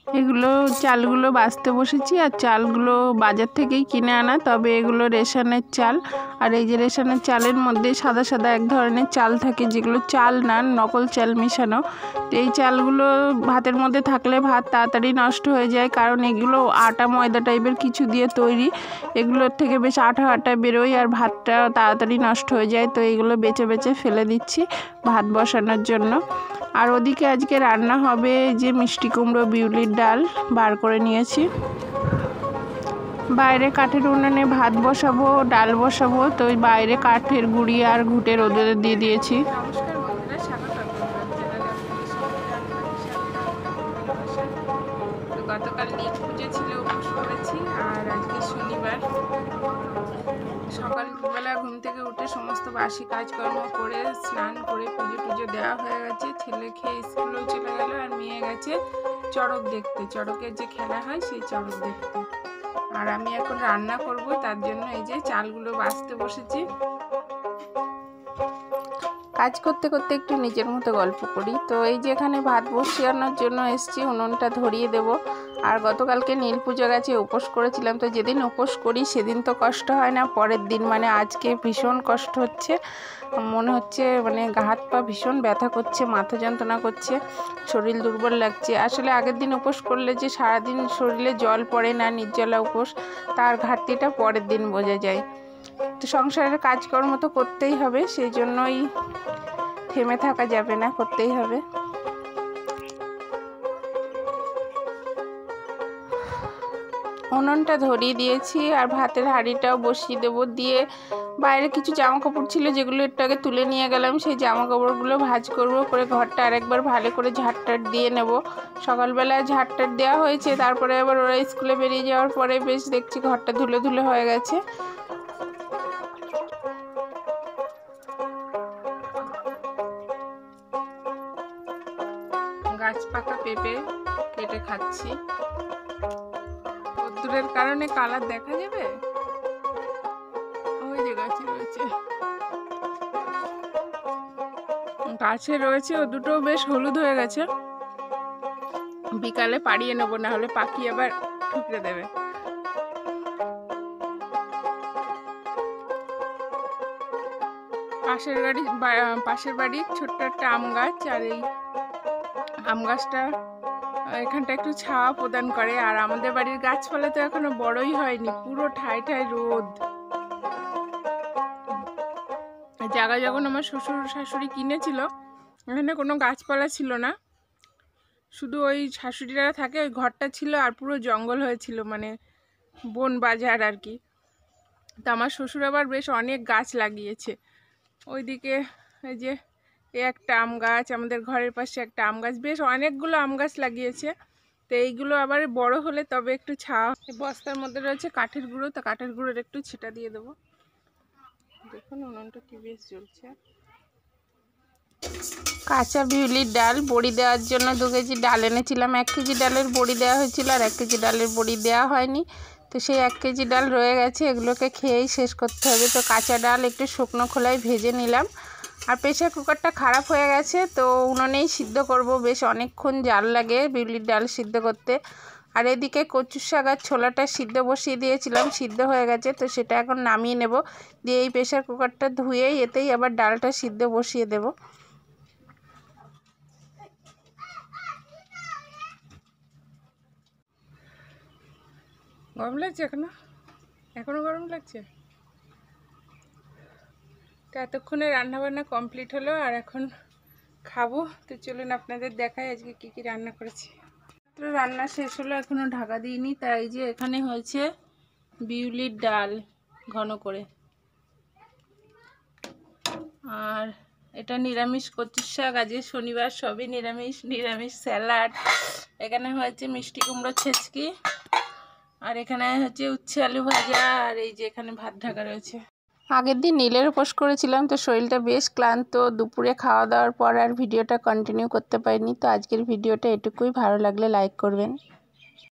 এগুলো চালগুলো বাছতে বসেছি, আর চালগুলো বাজার থেকেই কিনে আনা, তবে এগুলো রেশনের চাল। আর এই যে রেশনের চালের মধ্যে সাদা সাদা এক ধরনের চাল থাকে, যেগুলো চাল না, নকল চাল মেশানো। তো এই চালগুলো ভাতের মধ্যে থাকলে ভাত তাড়াতাড়ি নষ্ট হয়ে যায়, কারণ এগুলো আটা ময়দা টাইপের কিছু দিয়ে তৈরি। এগুলোর থেকে বেশ আঠা আঠা বেরোয়, আর ভাতটা তাড়াতাড়ি নষ্ট হয়ে যায়। তো এইগুলো বেছে বেছে ফেলে দিচ্ছি ভাত বসানোর জন্য। আর ওদিকে আজকে রান্না হবে যে মিষ্টি কুমড়ো বিউলির ডাল বার করে নিয়েছি। বাইরে কাঠের উনুনে ভাত বসাবো, ডাল বসাবো, তো ওই বাইরে কাঠের গুঁড়ি আর ঘুঁটে রোদে দিয়ে দিয়েছি। নমস্কার বন্ধুরা, স্বাগত আপনাদের। গতকাল নীল পুজো ছিল, উপোস করেছি, আর আজকে শনিবার। সকালবেলা ঘুম থেকে উঠে সমস্ত বাসি কাজকর্ম করে স্নান করে পুজো টুজো দেওয়া হয়ে গেছে। ছেলে খেয়ে স্কুলেও চলে গেল, আর মেয়ে গেছে চড়ক দেখতে, চড়কের যে খেলা হয় সেই চড়ক দেখতে। আর আমি এখন রান্না করব, তার জন্য এই যে চালগুলো বাছতে বসেছি। কাজ করতে করতে একটু নিজের মতো গল্প করি। তো এই যে এখানে ভাত বসানোর জন্য এসেছি, উনুনটা ধরিয়ে দেব। আর গতকালকে নীল পুজো গেছে, উপোস করেছিলাম। তো যেদিন উপোস করি সেদিন তো কষ্ট হয় না, পরের দিন মানে আজকে ভীষণ কষ্ট হচ্ছে। মনে হচ্ছে মানে হাত পা ভীষণ ব্যথা করছে, মাথা যন্ত্রণা করছে, শরীর দুর্বল লাগছে। আসলে আগের দিন উপোস করলে যে সারাদিন শরীরে জল পড়ে না, নির্জলা উপোস, তার ঘাটতিটা পরের দিন বোঝা যায়। তো সংসারের কাজকর্ম তো করতেই হবে, সেই জন্যই থেমে থাকা যাবে না, করতেই হবে। উনুনটা ধরিয়ে দিয়েছি, আর ভাতের হাঁড়িটাও বসিয়ে দেবো। দিয়ে বাইরে কিছু জামা কাপড় ছিল, যেগুলো একটু আগে তুলে নিয়ে গেলাম, সেই জামা কাপড়গুলো ভাঁজ করবো, করে ঘরটা আরেকবার ভালো করে ঝাড়টাট দিয়ে নেব। সকালবেলা ঝাড়টাট দেওয়া হয়েছে, তারপরে আবার ওরা স্কুলে বেরিয়ে যাওয়ার পরে বেশ দেখছি ঘরটা ধুলো ধুলো হয়ে গেছে। গাছ পাকা পেঁপে কেটে খাচ্ছি। রোদ্দুরের কারণে কালার দেখা যাবে, ওই যে গাছে রয়েছে, গাছে রয়েছে, ও দুটো বেশ হলুদ হয়ে গেছে। বিকালে পাড়িয়ে নেবো, না হলে পাখি আবার ঠুকরে দেবে। পাশের বাড়ির ছোট্ট একটা আম গাছ, আর এই আম গাছটা এখানটা একটু ছায়া প্রদান করে। আর আমাদের বাড়ির গাছপালা তো এখনো বড়ই হয়নি, পুরো ঠায় ঠায় রোদ। জায়গা যখন আমার শ্বশুর শাশুড়ি কিনেছিল, এখানে কোনো গাছপালা ছিল না, শুধু ওই শাশুড়িরা থাকে ওই ঘরটা ছিল, আর পুরো জঙ্গল হয়েছিল, মানে বন বাজার আর কি। তো আমার শ্বশুর আবার বেশ অনেক গাছ লাগিয়েছে। ওইদিকে এই যে একটা আম গাছ, আমাদের ঘরের পাশে একটা আম গাছ, বেশ অনেকগুলো আম গাছ লাগিয়েছে। তো এইগুলো আবার বড় হলে তবে একটু ছায়া। বস্তার মধ্যে রয়েছে কাঠের গুঁড়ো, তো কাঠের গুঁড়োর একটু ছিটা দিয়ে দেবো। দেখুন উনুনটা কি বেশ জ্বলছে। কাঁচা বিউলির ডাল বড়ি দেওয়ার জন্য 2 কেজি ডাল এনেছিলাম। 1 কেজি ডালের বড়ি দেওয়া হয়েছিল, আর 1 কেজি ডালের বড়ি দেওয়া হয়নি। তো সেই 1 কেজি ডাল রয়ে গেছে, এগুলোকে খেয়েই শেষ করতে হবে। তো কাঁচা ডাল একটু শুকনো খোলায় ভেজে নিলাম। আর প্রেসার কুকারটা খারাপ হয়ে গেছে, তো উনুনেই সিদ্ধ করব। বেশ অনেকক্ষণ জাল লাগে বিউলির ডাল সিদ্ধ করতে। আর এদিকে কচুর শাক আর ছোলাটা সিদ্ধ বসিয়ে দিয়েছিলাম, সিদ্ধ হয়ে গেছে। তো সেটা এখন নামিয়ে নেব, দিয়ে এই প্রেসার কুকারটা ধুয়েই এতেই আবার ডালটা সিদ্ধ বসিয়ে দেব। গরম লাগছে এখনো গরম লাগছে। তো এতক্ষণে রান্নাবান্না কমপ্লিট হলো, আর এখন খাবো। তো চলুন আপনাদের দেখাই আজকে কি কি রান্না করেছি। তো রান্না শেষ হলো, এখনো ঢাকা দিইনি। তাই যে এখানে হয়েছে বিউলির ডাল ঘন করে, আর এটা নিরামিষ কচুর শাক, আজকে শনিবার, সবই নিরামিষ স্যালাড। এখানে হয়েছে মিষ্টি কুমড়ো ছেচকি, আর এখানে হচ্ছে উচ্ছে আলু ভাজা, আর এই যে এখানে ভাত ঢাকা রয়েছে। আগের দিন নীলের উপোস করেছিলাম, তো শরীরটা বেশ ক্লান্ত। দুপুরে খাওয়া দাওয়ার পর আর ভিডিওটা কন্টিনিউ করতে পারিনি। তো আজকের ভিডিওটা এটুকুই, ভালো লাগলে লাইক করবেন।